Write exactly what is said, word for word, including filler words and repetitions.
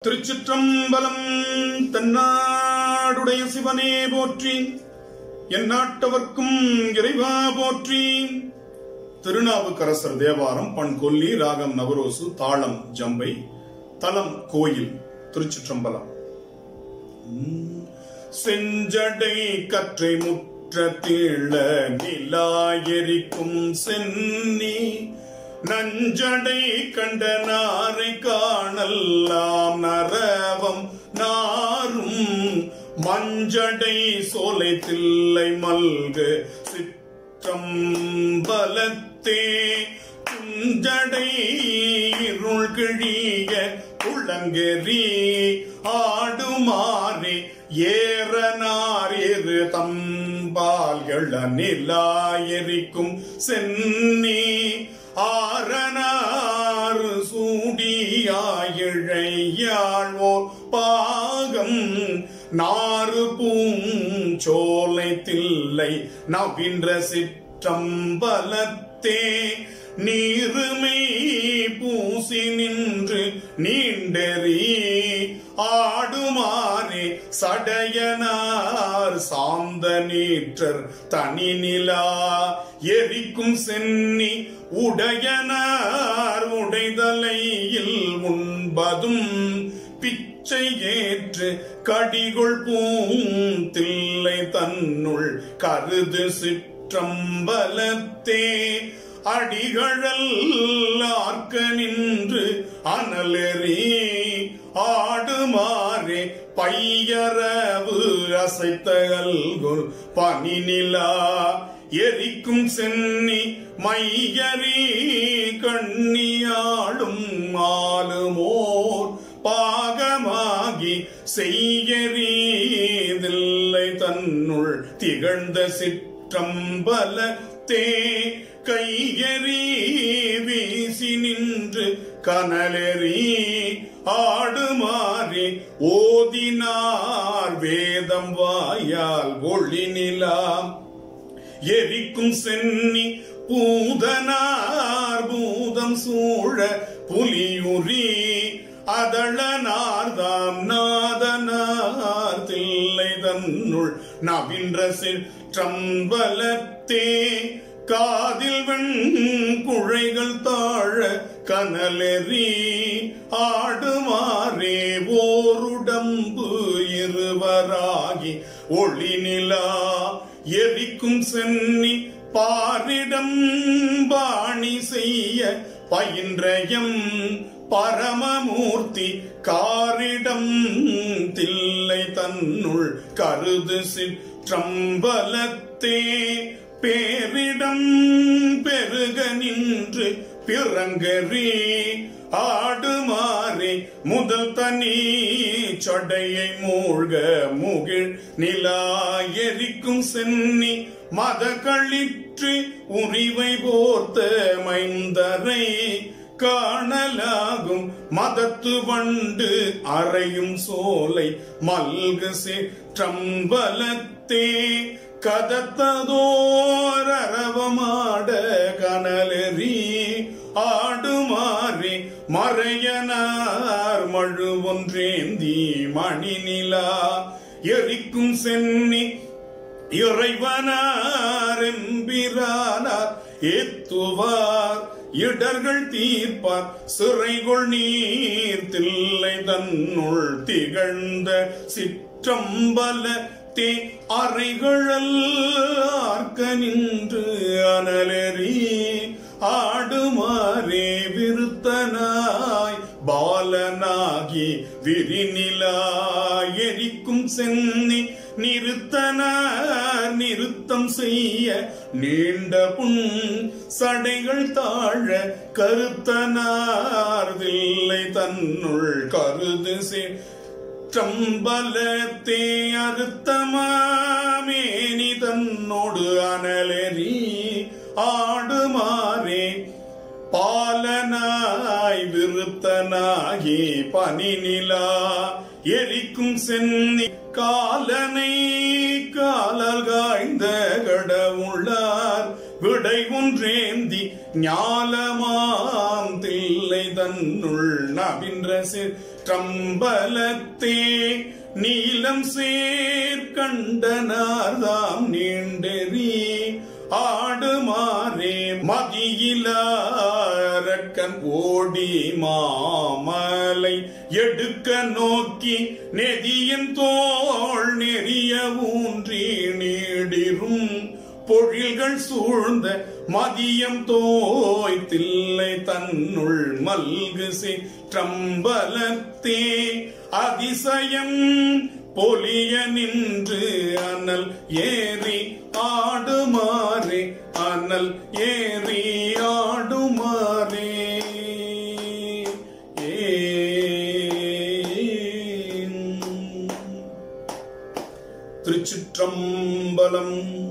திருச்சிற்றம்பலம். தென்னாடுடைய சிவனே போற்றி, எந்நாட்டவர்க்கும் இறைவா போற்றி. திருநாவுக்கரசர் தேவாரம். பண் கொல்லி, ராகம் நவரோசு, தாளம் ஜம்பை, தலம் கோயில். திருச்சிற்றம்பலம். செஞ்சடை கற்றை முற்ற தீழ நிலாயெரிக்கும் சென்னி, நஞ்சடை கண்ட நாரை காணல்லாம் நரவம் நாரும், மஞ்சடை சோலை தில்லை மல்கு சிற்றம்பலத்தே, குஞ்சடை இருள் கிழிய குளங்கெறி ஆடுமாறே, ஏறனார் இரு தம்பால் எழ நிலாயெரிக்கும் சென்னி, ஆரனார் சூடியாயிழையாழ்வோர் பாகம், நாறு பூஞ்சோலை தில்லை நவின்ற சிற்றம்பலத்தே, நீருமை பூசி நின்று நீண்டெறி ஆடுமாறே, சடையனார் சாந்த நீற்றர் தனி நிலா எரிக்கும் சென்னி, உடையனார் உடைதலையில் உண்பதும் பிச்சை ஏற்று கடிகொள் பூந்தில்லை தன்னுள் கருது சிற்றம்பலத்தே, அடிகழல் ஆர்க்க நின்று அனலெறி ஆடுமாறே, பையரவு அசைத்தகல்குல் பனி நிலா எரிக்கும் சென்னி, மையரி கண்ணியாடும் மாலுமோர் பாகமாகி செய்யறீதில்லை தன்னுள் திகழ்ந்த சிற்றம்பலத்தே, கையெறி வீசி நின்று கனலெறி ஆடுமாறே, ஓதினார் வேதம் வாயால் ஒளி நிலா எரிக்கும் சென்னி, பூதனார் பூதம் சூழ புலியுரி அதளனார்தாம் நாதனார் தில்லை தன்னுள் நவின்ற சிற்றம்பலத்தே, காதில் வெண் குழைகள் தாழ கனலெறி ஆடுமாறே, ஓருடம்பு இருவராகி ஒளி நிலா எரிக்கும் சென்னி, பாரிடம் பாணி செய்ய பயின்றயம் பரமமூர்த்தி, காரிடம் தில்லை தன்னுள் கருது சிற்றம்பலத்தே, பேரிடம் பெருக நின்று பிறங்கறி ஆடுமாறே, முதல் தனி சொடையை மூழ்க முகிழ் நிலா எரிக்கும் சென்னி, மத களிற்று உரிவை போர்த்த மைந்தரை காணலாகும், மதத்து வண்டு அறையும் சோலை மல்கு சிற்றம்பலத்தே, கதத்ததோர் அரவமாட கனலெறி ஆடுமாறே, மறையனார் மழு ஒன்றேந்தி மணி நிலா எரிக்கும் சென்னி, இறைவனார் எம்பிரானார் ஏத்துவார் இடர்கள் தீர்ப்பார், சிறைகொள் நீர் தில்லை தன்னுள் திகழ்ந்த சிற்றம்பலத்தே, அறைகழல் ஆர்க்க நின்று அனலெறி ஆடுமாறே, விருத்தனாய் பாலனாகி விரிநிலா எரிக்கும் சென்னி, நிறுத்தனார் நிறுத்தம் செய்ய நீண்ட புண் சடைகள் தாழ கருத்தனார் தில்லை தன்னுள் கருது சிற்றம்பலத்தே, அறுத்தமாமேனி தன்னோடு அனலெறி ஆடுமாறே, பாலனாய் விருத்தனாகி பனி நிலா எரிக்கும் சென்னி, காலனை காலால் காய்ந்த கடவுளார் விடை ஒன்றேந்தி ஞாலமாம் தில்லை தன்னுள் நவின்ற சிற்றம்பலத்தே நீலம் சேர்கண்டனார்தாம் நீண்டெறி ஆடுமாறே மதியிலாரக்கன் ஓடி மாமலை எடுக்க நோக்கி நெதியின் தோள் நெறிய ஊன்றி நீடிரும் பொழில்கள் சூழ்ந்த மதியம் தோய்த்தில்லை தன்னுள் மல்கு சிற்றம்பலத்தே அதிசயம் பொலிய நின்று அனல் ஏறி ஆடுமாறே அனல் ஏறி ஆடுமாறே திருச்சிற்றம்பலம்.